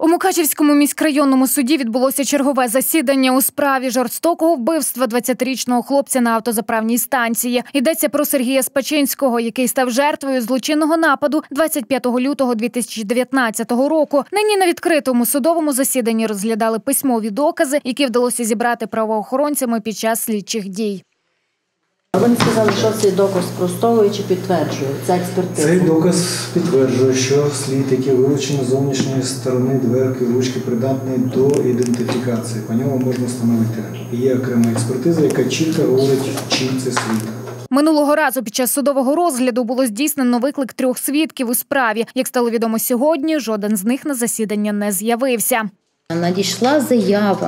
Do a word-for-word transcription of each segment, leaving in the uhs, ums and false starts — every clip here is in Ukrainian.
У Мукачівському міськрайонному суді відбулося чергове засідання у справі жорстокого вбивства двадцятирічного хлопця на автозаправній станції. Йдеться про Сергія Спачинського, який став жертвою злочинного нападу двадцять п'ятого лютого дві тисячі дев'ятнадцятого року. Нині на відкритому судовому засіданні розглядали письмові докази, які вдалося зібрати правоохоронцями під час слідчих дій. Вони сказали, що цей доказ спростовує чи підтверджує ця експертиза? Цей доказ підтверджує, що слід, який вилучений з зовнішньої сторони дверки, ручки, придатний до ідентифікації. По ньому можна встановити. Є окрема експертиза, яка чітко говорить, чий це слід. Минулого разу під час судового розгляду було здійснено виклик трьох свідків у справі. Як стало відомо сьогодні, жоден з них на засідання не з'явився. Надійшла заява,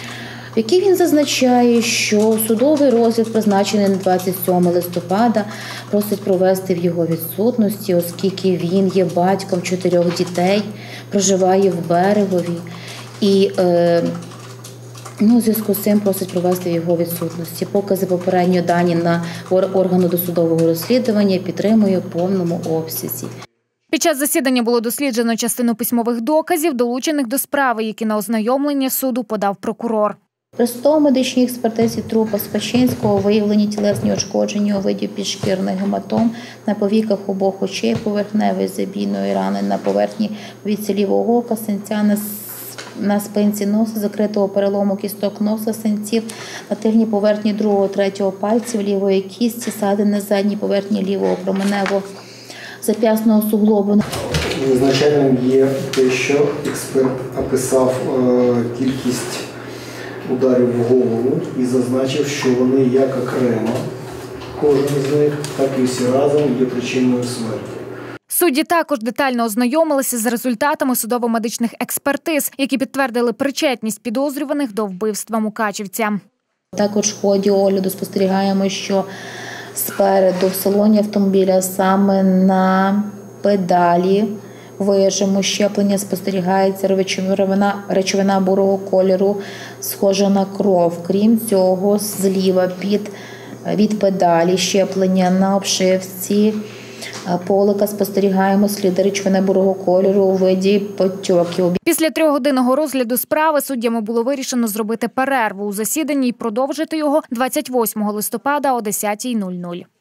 в якій він зазначає, що судовий розгляд, призначений на двадцять сьоме листопада, просить провести в його відсутності, оскільки він є батьком чотирьох дітей, проживає в Берегові і е, ну, у зв'язку з цим просить провести в його відсутності. Покази попередньо дані на органу досудового розслідування підтримує в повному обсязі. Під час засідання було досліджено частину письмових доказів, долучених до справи, які на ознайомлення суду подав прокурор. При судово-медичній експертизі трупа Спачинського виявлені тілесні ушкодження у виді підшкірних гематом на повіках обох очей, поверхневої забійної рани на поверхні повіці лівого ока, синця на, на спинці носа, закритого перелому кісток носа, синців на тильній поверхні другого, третього пальців лівої кісті, садин на задній поверхні лівого променевого зап'ясного суглобу. Визначальним є те, що експерт описав е, кількість ударів в голову і зазначив, що вони як окремо, кожен з них, так і всі разом є причиною смерті. Судді також детально ознайомилися з результатами судово-медичних експертиз, які підтвердили причетність підозрюваних до вбивства мукачівця. Також в ході огляду спостерігаємо, що спереду в салоні автомобіля саме на педалі вижиму щеплення спостерігається речовина, речовина бурого кольору, схожа на кров. Крім цього, зліва під, від педалі щеплення на обшивці полика спостерігаємо сліди речовини бурого кольору у виді потьоків. Після трьохгодинного розгляду справи суддями було вирішено зробити перерву у засіданні і продовжити його двадцять восьмого листопада о десятій нуль нуль.